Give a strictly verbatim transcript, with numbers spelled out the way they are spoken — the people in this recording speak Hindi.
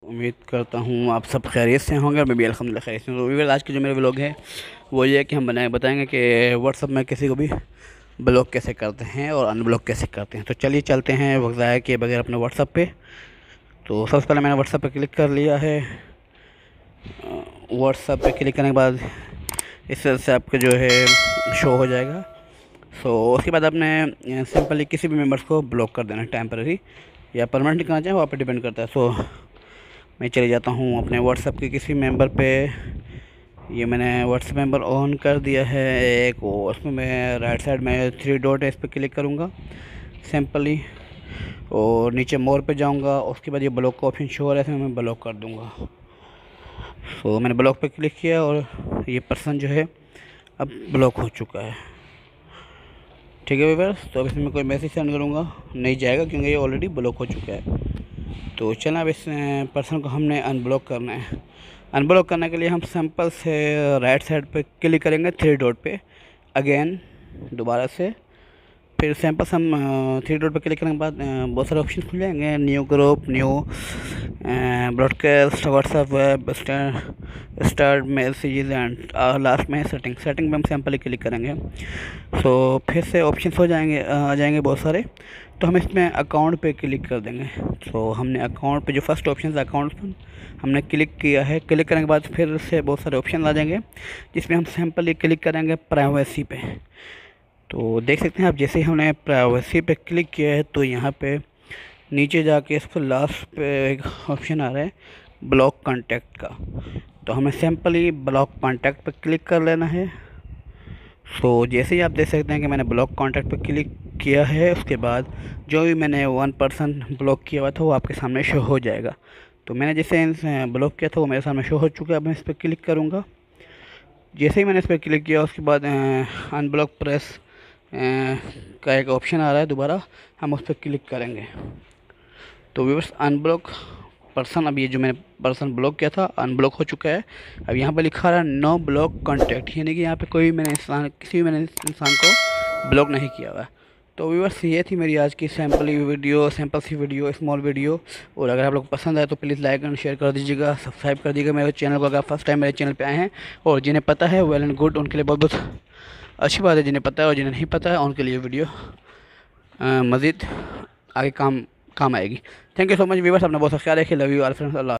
उम्मीद करता हूँ आप सब खैरियत से होंगे और मैं भी अल्हम्दुलिल्लाह खैरियत से हूँ। तो व्यूअर्स, आज के जो मेरे व्लॉग है वो ये है कि हम बनाए बताएंगे कि व्हाट्सअप में किसी को भी ब्लॉक कैसे करते हैं और अनब्लॉक कैसे करते हैं। तो चलिए चलते हैं वक्त ज़ाया किए बगैर अपने व्हाट्सअप पे। तो सबसे पहले मैंने व्हाट्सअप पे क्लिक कर लिया है। व्हाट्सअप पे क्लिक करने के बाद इस तरह से आपका जो है शो हो जाएगा। सो उसके बाद आपने सिंपली किसी भी मेम्बर्स को ब्लॉक कर देना है, टेम्पररी या परमानेंट करना चाहें वो आप पे डिपेंड करता है। सो मैं चले जाता हूँ अपने व्हाट्सएप के किसी मेंबर पे। ये मैंने व्हाट्सएप मेंबर ऑन कर दिया है एक, उसमें मैं राइट साइड में थ्री डॉट है इस पर क्लिक करूँगा सिंपली, और नीचे मोर पे जाऊँगा। उसके बाद ये ब्लॉक का ऑप्शन शो हो रहा है, मैं ब्लॉक कर दूँगा। सो मैंने ब्लॉक पे क्लिक किया और ये पर्सन जो है अब ब्लॉक हो चुका है। ठीक है व्यूअर्स, तो अब इसमें मैं कोई मैसेज सेंड करूँगा नहीं जाएगा क्योंकि ये ऑलरेडी ब्लॉक हो चुका है। तो चला अब इस पर्सन को हमने अनब्लॉक करना है। अनब्लॉक करने के लिए हम सिंपल से राइट साइड पे क्लिक करेंगे थ्री डॉट पे, अगेन दोबारा से, फिर सिंपल से हम थ्री डॉट पे क्लिक करने के बाद बहुत सारे ऑप्शन खुल जाएंगे, new group, new broadcast, WhatsApp web, start messages and last में सेटिंग। सेटिंग पे हम सिंपली क्लिक करेंगे तो फिर से ऑप्शंस हो जाएंगे आ जाएंगे बहुत सारे। तो हम इसमें अकाउंट पे क्लिक कर देंगे। तो हमने अकाउंट पे जो फर्स्ट ऑप्शन है अकाउंट पर हमने क्लिक किया है। क्लिक करने के बाद फिर से बहुत सारे ऑप्शन आ जाएंगे जिसमें हम सिंपली क्लिक करेंगे प्राइवेसी पे। तो देख सकते हैं आप, जैसे ही हमने प्राइवेसी पे क्लिक किया है तो यहाँ पे नीचे जाके इस पर लास्ट पे एक ऑप्शन आ रहा है ब्लॉक कॉन्टैक्ट का। तो हमें सिंपली ब्लॉक कॉन्टैक्ट पे क्लिक कर लेना है। सो so, जैसे ही आप देख सकते हैं कि मैंने ब्लॉक कॉन्टैक्ट पे क्लिक किया है, उसके बाद जो भी मैंने वन पर्सन ब्लॉक किया हुआ था वो आपके सामने शो हो जाएगा। तो मैंने जैसे ब्लॉक किया था वो मेरे सामने शो हो चुका है। अब मैं इस पर क्लिक करूँगा। जैसे ही मैंने इस पर क्लिक किया उसके बाद अनब्लॉक प्रेस का एक ऑप्शन आ रहा है, दोबारा हम उस पर क्लिक करेंगे। तो व्यूअर्स, अनब्लॉक पर्सन, अब ये जो मैंने पर्सन ब्लॉक किया था अनब्लॉक हो चुका है। अब यहाँ पर लिखा रहा है नो ब्लॉक कॉन्टैक्ट, यानी कि यहाँ पे कोई भी मैंने इंसान किसी भी मैंने इंसान को ब्लॉक नहीं किया हुआ है। तो व्यूअर्स, ये थी मेरी आज की सैम्पल वीडियो, सैम्पल सी वीडियो, स्मॉल वीडियो। और अगर आप लोग पसंद आए तो प्लीज़ लाइक एंड शेयर कर दीजिएगा, सब्सक्राइब कर दीजिएगा मेरे चैनल को अगर फर्स्ट टाइम मेरे चैनल पे आए हैं। और जिन्हें पता है वेल एंड गुड, उनके लिए बहुत बहुत अच्छी बात है। जिन्हें पता है और जिन्हें नहीं पता है उनके लिए वीडियो मज़ीद आगे काम काम आएगी। Thank you so much viewers, अपना बहुत सा ख्याल रखिए। Love you all friends. Allah.